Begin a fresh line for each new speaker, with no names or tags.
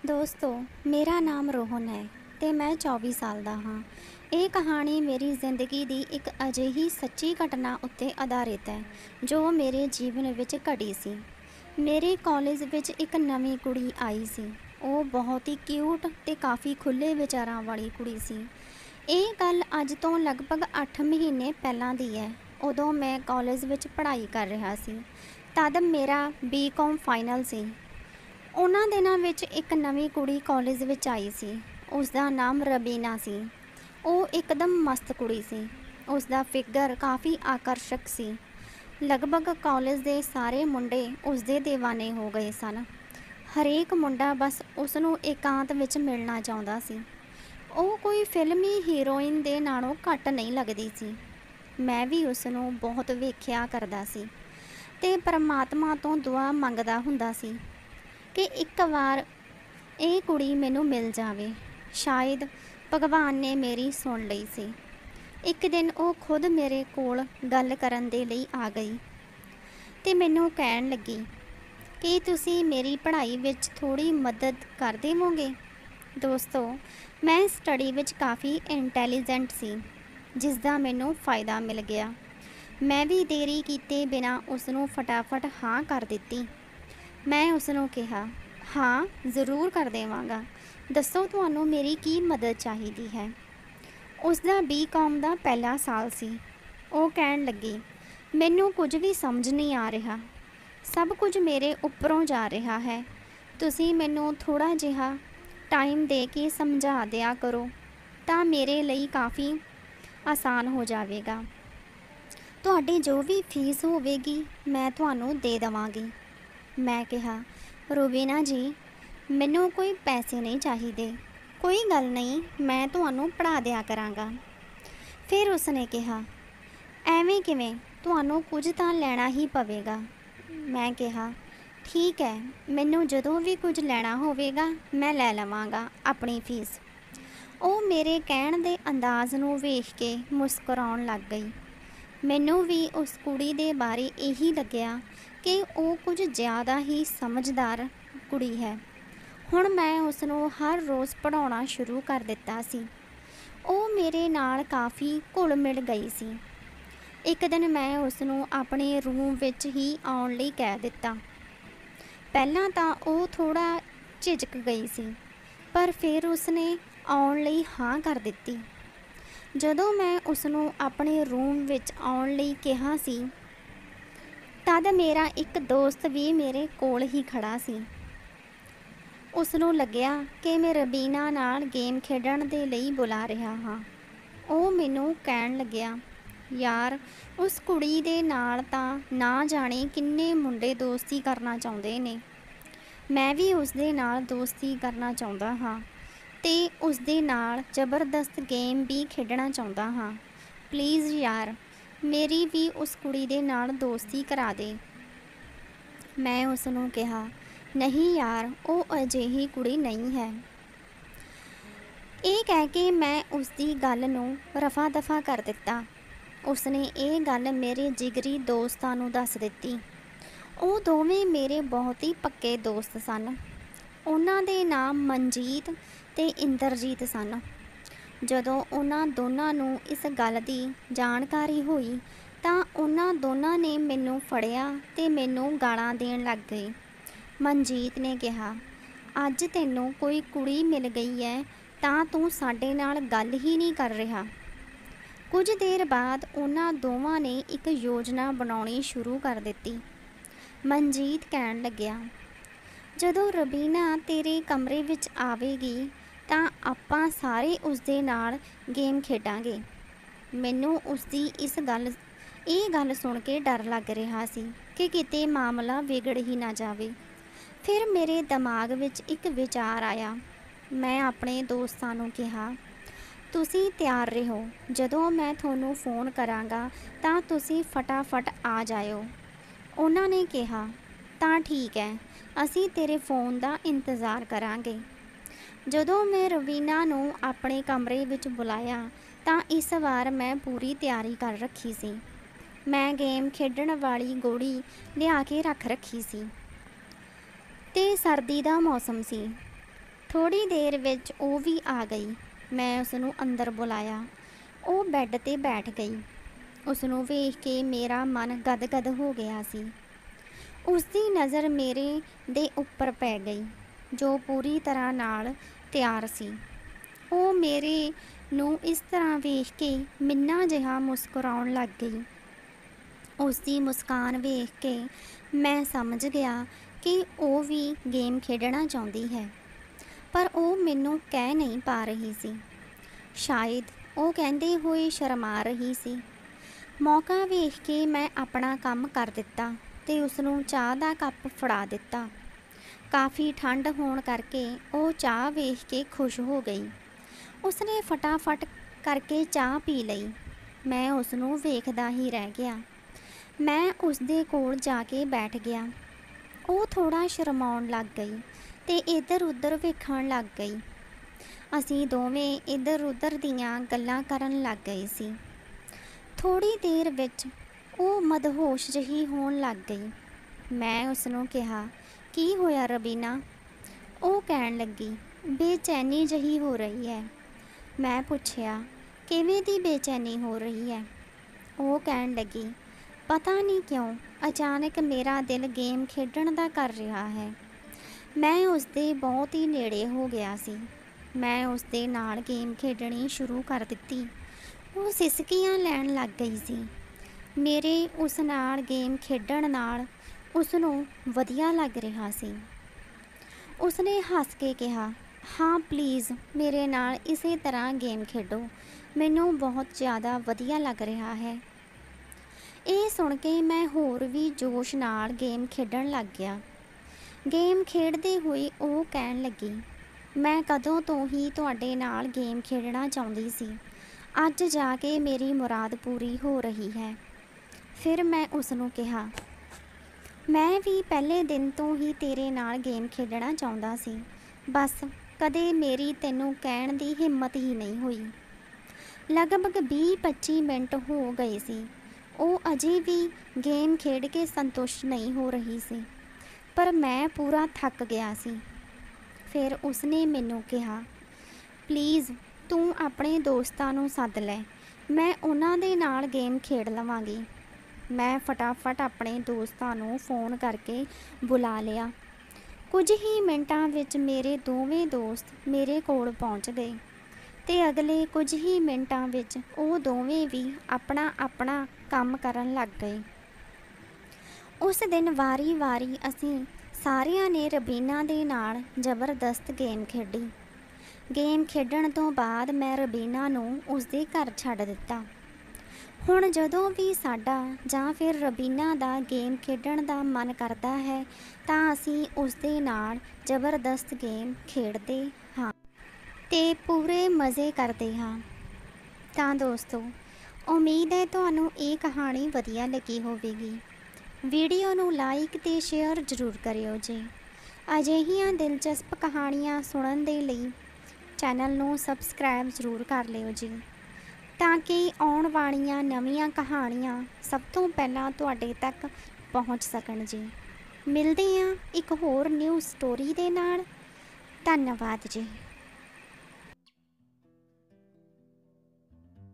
ਦੋਸਤੋ, ਮੇਰਾ ਨਾਮ ਰੋਹਨ ਹੈ ਤੇ ਮੈਂ 24 ਸਾਲ ਦਾ ਹਾਂ। ਇਹ ਕਹਾਣੀ ਮੇਰੀ ਜ਼ਿੰਦਗੀ ਦੀ ਇੱਕ ਅਜਿਹੀ ਸੱਚੀ ਘਟਨਾ ਉੱਤੇ ਆਧਾਰਿਤ ਹੈ ਜੋ ਮੇਰੇ ਜੀਵਨ ਵਿੱਚ ਘਟੀ ਸੀ। ਮੇਰੇ ਕਾਲਜ ਵਿੱਚ ਇੱਕ ਨਵੀਂ ਕੁੜੀ ਆਈ ਸੀ। ਉਹ ਬਹੁਤ ਹੀ ਕਿਊਟ ਤੇ ਕਾਫੀ ਖੁੱਲ੍ਹੇ ਵਿਚਾਰਾਂ ਵਾਲੀ ਕੁੜੀ ਸੀ। ਇਹ ਗੱਲ ਅੱਜ ਤੋਂ ਲਗਭਗ 8 ਮਹੀਨੇ ਪਹਿਲਾਂ ਦੀ ਹੈ। ਉਦੋਂ ਮੈਂ ਕਾਲਜ ਵਿੱਚ ਪੜ੍ਹਾਈ ਕਰ ਰਿਹਾ ਸੀ। ਤਦ ਮੇਰਾ ਬੀਕਾਮ ਫਾਈਨਲ ਸੀ। ਉਹਨਾਂ ਦਿਨਾਂ ਵਿੱਚ ਇੱਕ ਨਵੀਂ ਕੁੜੀ ਕਾਲਜ ਵਿੱਚ ਆਈ ਸੀ। ਉਸ ਦਾ ਨਾਮ ਰਬੀਨਾ ਸੀ। ਉਹ ਇੱਕਦਮ ਮਸਤ ਕੁੜੀ ਸੀ। ਉਸ ਦਾ ਫਿਗਰ ਕਾਫੀ ਆਕਰਸ਼ਕ ਸੀ। ਲਗਭਗ ਕਾਲਜ ਦੇ ਸਾਰੇ ਮੁੰਡੇ ਉਸ ਦੇ دیਵਾਨੇ ਹੋ ਗਏ ਸਨ। ਹਰੇਕ ਮੁੰਡਾ ਬਸ ਉਸ ਨੂੰ ਇਕਾਂਤ ਵਿੱਚ ਮਿਲਣਾ ਚਾਹੁੰਦਾ ਸੀ। ਉਹ ਕੋਈ ਫਿਲਮੀ ਹੀਰੋਇਨ ਦੇ ਨਾਲੋਂ ਘੱਟ ਨਹੀਂ ਲੱਗਦੀ ਸੀ। ਮੈਂ ਵੀ ਉਸ ਨੂੰ ਬਹੁਤ ਵੇਖਿਆ ਕਰਦਾ ਸੀ ਤੇ ਪਰਮਾਤਮਾ ਤੋਂ ਦੁਆ ਮੰਗਦਾ ਹੁੰਦਾ ਸੀ ਕਿ ਇੱਕ ਵਾਰ ਇਹ ਕੁੜੀ ਮੈਨੂੰ ਮਿਲ ਜਾਵੇ। ਸ਼ਾਇਦ ਭਗਵਾਨ ਨੇ ਮੇਰੀ ਸੁਣ ਲਈ ਸੀ। ਇੱਕ ਦਿਨ ਉਹ ਖੁਦ ਮੇਰੇ ਕੋਲ ਗੱਲ ਕਰਨ ਦੇ ਲਈ ਆ ਗਈ ਤੇ ਮੈਨੂੰ ਕਹਿਣ ਲੱਗੀ ਕਿ ਤੁਸੀਂ ਮੇਰੀ ਪੜ੍ਹਾਈ ਵਿੱਚ ਥੋੜ੍ਹੀ ਮਦਦ ਕਰ ਦੇਵੋਗੇ। ਦੋਸਤੋ, ਮੈਂ ਸਟੱਡੀ ਵਿੱਚ ਕਾਫੀ ਇੰਟੈਲੀਜੈਂਟ ਸੀ, ਜਿਸ ਦਾ ਮੈਨੂੰ ਫਾਇਦਾ ਮਿਲ ਗਿਆ। ਮੈਂ ਵੀ ਦੇਰੀ ਕੀਤੇ ਬਿਨਾਂ ਉਸ ਨੂੰ ਫਟਾਫਟ ਹਾਂ ਕਰ ਦਿੱਤੀ। ਮੈਂ ਉਸ ਨੂੰ ਕਿਹਾ, ਹਾਂ ਜ਼ਰੂਰ ਕਰ ਦੇਵਾਂਗਾ, ਦੱਸੋ ਤੁਹਾਨੂੰ ਮੇਰੀ ਕੀ ਮਦਦ ਚਾਹੀਦੀ ਹੈ। ਉਸ ਦਾ ਬੀਕਾਮ ਦਾ ਪਹਿਲਾ ਸਾਲ ਸੀ। ਉਹ ਕਹਿਣ ਲੱਗੀ, ਮੈਨੂੰ ਕੁਝ ਵੀ ਸਮਝ ਨਹੀਂ ਆ ਰਿਹਾ। ਸਭ ਕੁਝ ਮੇਰੇ ਉੱਪਰੋਂ ਜਾ ਰਿਹਾ ਹੈ। ਤੁਸੀਂ ਮੈਨੂੰ ਥੋੜ੍ਹਾ ਜਿਹਾ ਟਾਈਮ ਦੇ ਕੇ ਸਮਝਾ ਦਿਆ ਕਰੋ ਤਾਂ ਮੇਰੇ ਲਈ ਕਾਫੀ ਆਸਾਨ ਹੋ ਜਾਵੇਗਾ। ਤੁਹਾਡੀ ਜੋ ਵੀ ਫੀਸ ਹੋਵੇਗੀ ਮੈਂ ਤੁਹਾਨੂੰ ਦੇ ਦੇਵਾਂਗੀ। ਮੈਂ ਕਿਹਾ, ਰੂਬੀਨਾ ਜੀ, ਮੈਨੂੰ ਕੋਈ ਪੈਸੇ ਨਹੀਂ ਚਾਹੀਦੇ। ਕੋਈ ਗੱਲ ਨਹੀਂ, ਮੈਂ ਤੁਹਾਨੂੰ ਪੜ੍ਹਾ ਦਿਆ ਕਰਾਂਗਾ। ਫਿਰ ਉਸਨੇ ਕਿਹਾ, ਐਵੇਂ ਕਿਵੇਂ, ਤੁਹਾਨੂੰ ਕੁਝ ਤਾਂ ਲੈਣਾ ਹੀ ਪਵੇਗਾ। ਮੈਂ ਕਿਹਾ, ਠੀਕ ਹੈ, ਮੈਨੂੰ ਜਦੋਂ ਵੀ ਕੁਝ ਲੈਣਾ ਹੋਵੇਗਾ ਮੈਂ ਲੈ ਲਵਾਂਗਾ ਆਪਣੀ ਫੀਸ। ਉਹ ਮੇਰੇ ਕਹਿਣ ਦੇ ਅੰਦਾਜ਼ ਨੂੰ ਵੇਖ ਕੇ ਮੁਸਕਰਾਉਣ ਲੱਗ ਗਈ। ਮੈਨੂੰ ਵੀ ਉਸ ਕੁੜੀ ਦੇ ਬਾਰੇ ਇਹੀ ਲੱਗਿਆ ਕਿ ਉਹ ਕੁਝ ਜ਼ਿਆਦਾ ਹੀ ਸਮਝਦਾਰ ਕੁੜੀ ਹੈ। ਹੁਣ ਮੈਂ ਉਸ ਨੂੰ ਹਰ ਰੋਜ਼ ਪੜ੍ਹਾਉਣਾ ਸ਼ੁਰੂ ਕਰ ਦਿੱਤਾ ਸੀ। ਉਹ ਮੇਰੇ ਨਾਲ ਕਾਫੀ ਘੁਲ ਮਿਲ ਗਈ ਸੀ। ਇੱਕ ਦਿਨ ਮੈਂ ਉਸ ਨੂੰ ਆਪਣੇ ਰੂਮ ਵਿੱਚ ਹੀ ਆਉਣ ਲਈ ਕਹਿ ਦਿੱਤਾ। ਪਹਿਲਾਂ ਤਾਂ ਉਹ ਥੋੜ੍ਹਾ ਝਿਜਕ ਗਈ ਸੀ, ਪਰ ਫਿਰ ਉਸਨੇ ਆਉਣ ਲਈ ਹਾਂ ਕਰ ਦਿੱਤੀ। ਜਦੋਂ ਮੈਂ ਉਸ ਨੂੰ ਆਪਣੇ ਰੂਮ ਵਿੱਚ ਆਉਣ ਲਈ ਕਿਹਾ ਸੀ ਤਦ ਮੇਰਾ ਇੱਕ ਦੋਸਤ ਵੀ ਮੇਰੇ ਕੋਲ ਹੀ ਖੜਾ ਸੀ। ਉਸ ਨੂੰ ਲੱਗਿਆ ਕਿ ਮੈਂ ਰਬੀਨਾ ਨਾਲ ਗੇਮ ਖੇਡਣ ਦੇ ਲਈ ਬੁਲਾ ਰਿਹਾ ਹਾਂ। ਉਹ ਮੈਨੂੰ ਕਹਿਣ ਲੱਗਿਆ, ਯਾਰ, ਉਸ ਕੁੜੀ ਦੇ ਨਾਲ ਤਾਂ ਨਾ ਜਾਣੇ ਕਿੰਨੇ ਮੁੰਡੇ ਦੋਸਤੀ ਕਰਨਾ ਚਾਹੁੰਦੇ ਨੇ। ਮੈਂ ਵੀ ਉਸ ਦੇ ਨਾਲ ਦੋਸਤੀ ਕਰਨਾ ਚਾਹੁੰਦਾ ਹਾਂ ਤੇ ਉਸ ਦੇ ਨਾਲ ਜ਼ਬਰਦਸਤ ਗੇਮ ਵੀ ਖੇਡਣਾ ਚਾਹੁੰਦਾ ਹਾਂ। ਪਲੀਜ਼ ਯਾਰ, ਮੇਰੀ ਵੀ ਉਸ ਕੁੜੀ ਦੇ ਨਾਲ ਦੋਸਤੀ ਕਰਾ ਦੇ। ਮੈਂ ਉਸ ਨੂੰ ਕਿਹਾ, ਨਹੀਂ ਯਾਰ, ਉਹ ਅਜਿਹੀ ਕੁੜੀ ਨਹੀਂ ਹੈ। ਇਹ ਕਹਿ ਕੇ ਮੈਂ ਉਸ ਦੀ ਗੱਲ ਨੂੰ ਰਫਾ ਦਫਾ ਕਰ ਦਿੱਤਾ। ਉਸਨੇ ਇਹ ਗੱਲ ਮੇਰੇ ਜਿਗਰੀ ਦੋਸਤਾਂ ਨੂੰ ਦੱਸ ਦਿੱਤੀ। ਉਹ ਦੋਵੇਂ ਮੇਰੇ ਬਹੁਤ ਹੀ ਪੱਕੇ ਦੋਸਤ ਸਨ। ਉਹਨਾਂ ਦੇ ਨਾਮ ਮਨਜੀਤ ਤੇ ਇੰਦਰਜੀਤ ਸਨ। ਜਦੋਂ ਉਹਨਾਂ ਦੋਨਾਂ ਨੂੰ ਇਸ ਗੱਲ ਦੀ ਜਾਣਕਾਰੀ ਹੋਈ ਤਾਂ ਉਹਨਾਂ ਦੋਨਾਂ ਨੇ ਮੈਨੂੰ ਫੜਿਆ ਤੇ ਮੈਨੂੰ ਗਾਲਾਂ ਦੇਣ ਲੱਗ ਗਏ। ਮਨਜੀਤ ਨੇ ਕਿਹਾ, ਅੱਜ ਤੈਨੂੰ ਕੋਈ ਕੁੜੀ ਮਿਲ ਗਈ ਹੈ ਤਾਂ ਤੂੰ ਸਾਡੇ ਨਾਲ ਗੱਲ ਹੀ ਨਹੀਂ ਕਰ ਰਿਹਾ। ਕੁਝ ਦੇਰ ਬਾਅਦ ਉਹਨਾਂ ਦੋਵਾਂ ਨੇ ਇੱਕ ਯੋਜਨਾ ਬਣਾਉਣੀ ਸ਼ੁਰੂ ਕਰ ਦਿੱਤੀ। ਮਨਜੀਤ ਕਹਿਣ ਲੱਗਿਆ, ਜਦੋਂ ਰਬੀਨਾ ਤੇਰੇ ਕਮਰੇ ਵਿੱਚ ਆਵੇਗੀ ਤਾਂ ਆਪਾਂ ਸਾਰੇ ਉਸ ਦੇ ਨਾਲ ਗੇਮ ਖੇਡਾਂਗੇ। ਮੈਨੂੰ ਉਸ ਦੀ ਇਹ ਗੱਲ ਸੁਣ ਕੇ ਡਰ ਲੱਗ ਰਿਹਾ ਸੀ ਕਿ ਕਿਤੇ ਮਾਮਲਾ ਵਿਗੜ ਹੀ ਨਾ ਜਾਵੇ। ਫਿਰ ਮੇਰੇ ਦਿਮਾਗ ਵਿੱਚ ਇੱਕ ਵਿਚਾਰ ਆਇਆ। ਮੈਂ ਆਪਣੇ ਦੋਸਤਾਂ ਨੂੰ ਕਿਹਾ, ਤੁਸੀਂ ਤਿਆਰ ਰਹੋ, ਜਦੋਂ ਮੈਂ ਤੁਹਾਨੂੰ ਫੋਨ ਕਰਾਂਗਾ ਤਾਂ ਤੁਸੀਂ ਫਟਾਫਟ ਆ ਜਾਇਓ। ਉਹਨਾਂ ਨੇ ਕਿਹਾ, ਤਾਂ ਠੀਕ ਹੈ, ਅਸੀਂ ਤੇਰੇ ਫੋਨ ਦਾ ਇੰਤਜ਼ਾਰ ਕਰਾਂਗੇ। ਜਦੋਂ ਮੈਂ ਰਵੀਨਾ ਨੂੰ ਆਪਣੇ ਕਮਰੇ ਵਿੱਚ ਬੁਲਾਇਆ ਤਾਂ ਇਸ ਵਾਰ ਮੈਂ ਪੂਰੀ ਤਿਆਰੀ ਕਰ ਰੱਖੀ ਸੀ। ਮੈਂ ਗੇਮ ਖੇਡਣ ਵਾਲੀ ਗੋਲੀ ਲਿਆ ਕੇ ਰੱਖ ਰੱਖੀ ਸੀ ਤੇ ਸਰਦੀ ਦਾ ਮੌਸਮ ਸੀ। ਥੋੜ੍ਹੀ ਦੇਰ ਵਿੱਚ ਉਹ ਵੀ ਆ ਗਈ। ਮੈਂ ਉਸਨੂੰ ਅੰਦਰ ਬੁਲਾਇਆ। ਉਹ ਬੈੱਡ 'ਤੇ ਬੈਠ ਗਈ। ਉਸਨੂੰ ਵੇਖ ਕੇ ਮੇਰਾ ਮਨ ਗਦ-ਗਦ ਹੋ ਗਿਆ ਸੀ। ਉਸਦੀ ਨਜ਼ਰ ਮੇਰੇ ਦੇ ਉੱਪਰ ਪੈ ਗਈ, ਜੋ ਪੂਰੀ ਤਰ੍ਹਾਂ ਨਾਲ ਤਿਆਰ ਸੀ। ਉਹ ਮੇਰੇ ਨੂੰ ਇਸ ਤਰ੍ਹਾਂ ਵੇਖ ਕੇ ਮਿੰਨਾ ਜਿਹਾ ਮੁਸਕਰਾਉਣ ਲੱਗ ਗਈ। ਉਸਦੀ ਮੁਸਕਾਨ ਵੇਖ ਕੇ ਮੈਂ ਸਮਝ ਗਿਆ ਕਿ ਉਹ ਵੀ ਗੇਮ ਖੇਡਣਾ ਚਾਹੁੰਦੀ ਹੈ, ਪਰ ਉਹ ਮੈਨੂੰ ਕਹਿ ਨਹੀਂ ਪਾ ਰਹੀ ਸੀ। ਸ਼ਾਇਦ ਉਹ ਕਹਿੰਦੇ ਹੋਏ ਸ਼ਰਮਾ ਰਹੀ ਸੀ। ਮੌਕਾ ਵੇਖ ਕੇ ਮੈਂ ਆਪਣਾ ਕੰਮ ਕਰ ਦਿੱਤਾ ਤੇ ਉਸਨੂੰ ਚਾਹ ਦਾ ਕੱਪ ਫੜਾ ਦਿੱਤਾ। ਕਾਫੀ ਠੰਡ ਹੋਣ ਕਰਕੇ ਉਹ ਚਾਹ ਵੇਖ ਕੇ ਖੁਸ਼ ਹੋ ਗਈ। ਉਸਨੇ ਫਟਾਫਟ ਕਰਕੇ ਚਾਹ ਪੀ ਲਈ। ਮੈਂ ਉਸਨੂੰ ਵੇਖਦਾ ਹੀ ਰਹਿ ਗਿਆ। ਮੈਂ ਉਸਦੇ ਕੋਲ ਜਾ ਕੇ ਬੈਠ ਗਿਆ। ਉਹ ਥੋੜ੍ਹਾ ਸ਼ਰਮਾਉਣ ਲੱਗ ਗਈ ਤੇ ਇੱਧਰ ਉੱਧਰ ਵੇਖਣ ਲੱਗ ਗਈ। ਅਸੀਂ ਦੋਵੇਂ ਇੱਧਰ ਉੱਧਰ ਦੀਆਂ ਗੱਲਾਂ ਕਰਨ ਲੱਗ ਗਏ ਸੀ। ਥੋੜ੍ਹੀ ਦੇਰ ਵਿੱਚ ਉਹ ਮਦਹੋਸ਼ ਜਿਹੀ ਹੋਣ ਲੱਗ ਗਈ। ਮੈਂ ਉਸਨੂੰ ਕਿਹਾ, ਕੀ ਹੋਇਆ ਰਬੀਨਾ? ਉਹ ਕਹਿਣ ਲੱਗੀ, ਬੇਚੈਨੀ ਜਿਹੀ ਹੋ ਰਹੀ ਹੈ। ਮੈਂ ਪੁੱਛਿਆ, ਕਿਵੇਂ ਦੀ ਬੇਚੈਨੀ ਹੋ ਰਹੀ ਹੈ? ਉਹ ਕਹਿਣ ਲੱਗੀ, ਪਤਾ ਨਹੀਂ ਕਿਉਂ ਅਚਾਨਕ ਮੇਰਾ ਦਿਲ ਗੇਮ ਖੇਡਣ ਦਾ ਕਰ ਰਿਹਾ ਹੈ। ਮੈਂ ਉਸਦੇ ਬਹੁਤ ਹੀ ਨੇੜੇ ਹੋ ਗਿਆ ਸੀ। ਮੈਂ ਉਸਦੇ ਨਾਲ ਗੇਮ ਖੇਡਣੀ ਸ਼ੁਰੂ ਕਰ ਦਿੱਤੀ। ਉਹ ਸਿਸਕੀਆਂ ਲੈਣ ਲੱਗ ਗਈ ਸੀ। ਮੇਰੇ ਉਸ ਨਾਲ ਗੇਮ ਖੇਡਣ ਨਾਲ ਉਸਨੂੰ ਵਧੀਆ ਲੱਗ ਰਿਹਾ ਸੀ। ਉਸਨੇ ਹੱਸ ਕੇ ਕਿਹਾ, ਹਾਂ ਪਲੀਜ਼ ਮੇਰੇ ਨਾਲ ਇਸੇ ਤਰ੍ਹਾਂ ਗੇਮ ਖੇਡੋ, ਮੈਨੂੰ ਬਹੁਤ ਜ਼ਿਆਦਾ ਵਧੀਆ ਲੱਗ ਰਿਹਾ ਹੈ। ਇਹ ਸੁਣ ਕੇ ਮੈਂ ਹੋਰ ਵੀ ਜੋਸ਼ ਨਾਲ ਗੇਮ ਖੇਡਣ ਲੱਗ ਗਿਆ। ਗੇਮ ਖੇਡਦੇ ਹੋਏ ਉਹ ਕਹਿਣ ਲੱਗੀ, ਮੈਂ ਕਦੋਂ ਤੋਂ ਹੀ ਤੁਹਾਡੇ ਨਾਲ ਗੇਮ ਖੇਡਣਾ ਚਾਹੁੰਦੀ ਸੀ। ਅੱਜ ਜਾ ਕੇ ਮੇਰੀ ਮੁਰਾਦ ਪੂਰੀ ਹੋ ਰਹੀ ਹੈ। ਫਿਰ ਮੈਂ ਉਸਨੂੰ ਕਿਹਾ, ਮੈਂ ਵੀ ਪਹਿਲੇ ਦਿਨ ਤੋਂ ਹੀ ਤੇਰੇ ਨਾਲ ਗੇਮ ਖੇਡਣਾ ਚਾਹੁੰਦਾ ਸੀ, ਬਸ ਕਦੇ ਮੇਰੀ ਤੈਨੂੰ ਕਹਿਣ ਦੀ ਹਿੰਮਤ ਹੀ ਨਹੀਂ ਹੋਈ। ਲਗਭਗ 20-25 ਮਿੰਟ ਹੋ ਗਏ ਸੀ। ਉਹ ਅਜੇ ਵੀ ਗੇਮ ਖੇਡ ਕੇ ਸੰਤੁਸ਼ਟ ਨਹੀਂ ਹੋ ਰਹੀ ਸੀ, ਪਰ ਮੈਂ ਪੂਰਾ ਥੱਕ ਗਿਆ ਸੀ। ਫਿਰ ਉਸਨੇ ਮੈਨੂੰ ਕਿਹਾ, ਪਲੀਜ਼ ਤੂੰ ਆਪਣੇ ਦੋਸਤਾਂ ਨੂੰ ਸੱਦ ਲੈ, ਮੈਂ ਉਹਨਾਂ ਦੇ ਨਾਲ ਗੇਮ ਖੇਡ ਲਵਾਂਗੀ। ਮੈਂ ਫਟਾਫਟ ਆਪਣੇ ਦੋਸਤਾਂ ਨੂੰ ਫੋਨ ਕਰਕੇ ਬੁਲਾ ਲਿਆ। ਕੁਝ ਹੀ ਮਿੰਟਾਂ ਵਿੱਚ ਮੇਰੇ ਦੋਵੇਂ ਦੋਸਤ ਮੇਰੇ ਕੋਲ ਪਹੁੰਚ ਗਏ ਤੇ ਅਗਲੇ ਕੁਝ ਹੀ ਮਿੰਟਾਂ ਵਿੱਚ ਉਹ ਦੋਵੇਂ ਵੀ ਆਪਣਾ ਆਪਣਾ ਕੰਮ ਕਰਨ ਲੱਗ ਗਏ। ਉਸ ਦਿਨ ਵਾਰੀ-ਵਾਰੀ ਅਸੀਂ ਸਾਰਿਆਂ ਨੇ ਰਬੀਨਾ ਦੇ ਨਾਲ ਜ਼ਬਰਦਸਤ ਗੇਮ ਖੇਡੀ। ਗੇਮ ਖੇਡਣ ਤੋਂ ਬਾਅਦ ਮੈਂ ਰਬੀਨਾ ਨੂੰ ਉਸਦੇ ਘਰ ਛੱਡ ਦਿੱਤਾ। ਹੁਣ ਜਦੋਂ ਵੀ ਸਾਡਾ ਜਾਂ ਫਿਰ ਰਬੀਨਾ ਦਾ ਗੇਮ ਖੇਡਣ ਦਾ ਮਨ ਕਰਦਾ ਹੈ ਤਾਂ ਅਸੀਂ ਉਸਦੇ ਨਾਲ ਜ਼ਬਰਦਸਤ ਗੇਮ ਖੇਡਦੇ ਹਾਂ ਤੇ ਪੂਰੇ ਮਜ਼ੇ ਕਰਦੇ ਹਾਂ। ਤਾਂ ਦੋਸਤੋ, ਉਮੀਦ ਹੈ ਤੁਹਾਨੂੰ ਇਹ ਕਹਾਣੀ ਵਧੀਆ ਲੱਗੀ ਹੋਵੇਗੀ। ਵੀਡੀਓ ਨੂੰ ਲਾਈਕ ਤੇ ਸ਼ੇਅਰ ਜ਼ਰੂਰ ਕਰਿਓ ਜੀ। ਅਜਿਹੀਆਂ ਦਿਲਚਸਪ ਕਹਾਣੀਆਂ ਸੁਣਨ ਦੇ ਲਈ ਚੈਨਲ ਨੂੰ ਸਬਸਕ੍ਰਾਈਬ ਜ਼ਰੂਰ ਕਰ ਲਿਓ ਜੀ, ਤਾਂ ਕਿ ਆਉਣ ਵਾਲੀਆਂ ਨਵੀਆਂ ਕਹਾਣੀਆਂ ਸਭ ਤੋਂ ਪਹਿਲਾਂ ਤੁਹਾਡੇ ਤੱਕ ਪਹੁੰਚ ਸਕਣ ਜੀ। ਮਿਲਦੇ ਹਾਂ ਇੱਕ ਹੋਰ ਨਿਊ ਸਟੋਰੀ ਦੇ ਨਾਲ। ਧੰਨਵਾਦ ਜੀ।